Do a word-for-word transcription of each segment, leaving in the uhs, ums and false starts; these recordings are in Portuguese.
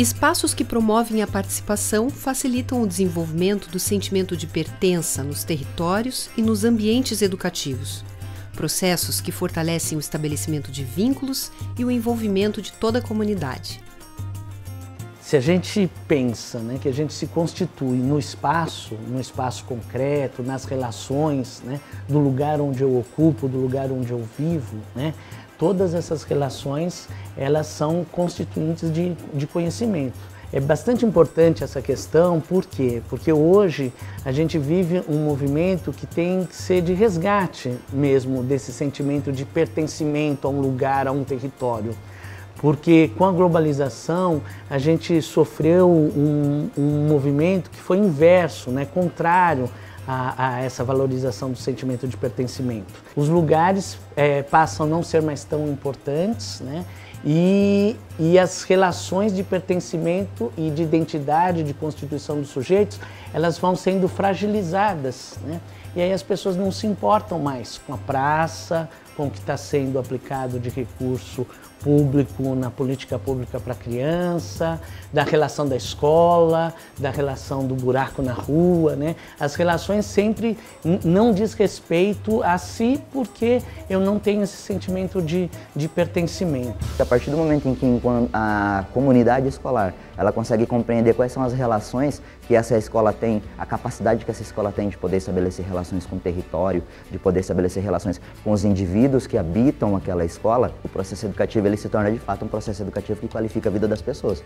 Espaços que promovem a participação facilitam o desenvolvimento do sentimento de pertença nos territórios e nos ambientes educativos. Processos que fortalecem o estabelecimento de vínculos e o envolvimento de toda a comunidade. Se a gente pensa, né, que a gente se constitui no espaço, no espaço concreto, nas relações, né, do lugar onde eu ocupo, do lugar onde eu vivo, né, todas essas relações, elas são constituintes de, de conhecimento. É bastante importante essa questão, por quê? Porque hoje a gente vive um movimento que tem que ser de resgate mesmo desse sentimento de pertencimento a um lugar, a um território. Porque com a globalização a gente sofreu um, um movimento que foi inverso, né, contrário a, a essa valorização do sentimento de pertencimento. Os lugares é, passam a não ser mais tão importantes, né, e, e as relações de pertencimento e de identidade, de constituição dos sujeitos, elas vão sendo fragilizadas, né? E aí as pessoas não se importam mais com a praça, com o que está sendo aplicado de recurso público na política pública para a criança, da relação da escola, da relação do buraco na rua, né? As relações sempre não diz respeito a si porque eu não tenho esse sentimento de, de pertencimento. A partir do momento em que a comunidade escolar ela consegue compreender quais são as relações que essa escola tem, a capacidade que essa escola tem de poder estabelecer relações com o território, de poder estabelecer relações com os indivíduos que habitam aquela escola, o processo educativo ele se torna de fato um processo educativo que qualifica a vida das pessoas.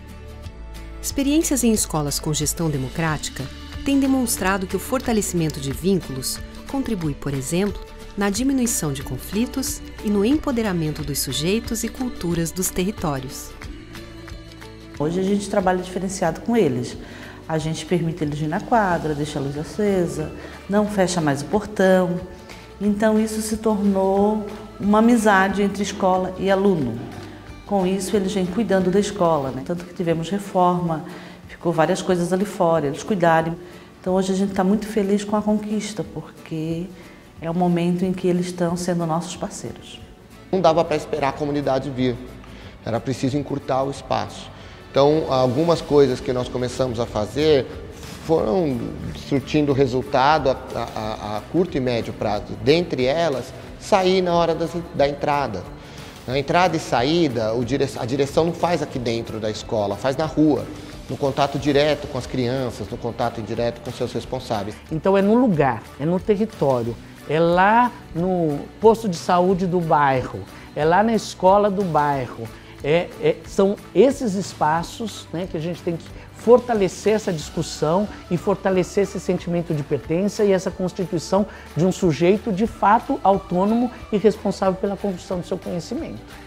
Experiências em escolas com gestão democrática têm demonstrado que o fortalecimento de vínculos contribui, por exemplo, na diminuição de conflitos e no empoderamento dos sujeitos e culturas dos territórios. Hoje a gente trabalha diferenciado com eles. A gente permite eles ir na quadra, deixa a luz acesa, não fecha mais o portão. Então isso se tornou uma amizade entre escola e aluno. Com isso eles vêm cuidando da escola, né? Tanto que tivemos reforma, ficou várias coisas ali fora, eles cuidaram. Então hoje a gente está muito feliz com a conquista, porque é o momento em que eles estão sendo nossos parceiros. Não dava para esperar a comunidade vir, era preciso encurtar o espaço. Então, algumas coisas que nós começamos a fazer foram surtindo resultado a, a, a curto e médio prazo. Dentre elas, sair na hora das, da entrada. Na entrada e saída, o dire, a direção não faz aqui dentro da escola, faz na rua, no contato direto com as crianças, no contato direto com seus responsáveis. Então é no lugar, é no território, é lá no posto de saúde do bairro, é lá na escola do bairro. É, é, são esses espaços, né, que a gente tem que fortalecer essa discussão e fortalecer esse sentimento de pertença e essa constituição de um sujeito de fato autônomo e responsável pela construção do seu conhecimento.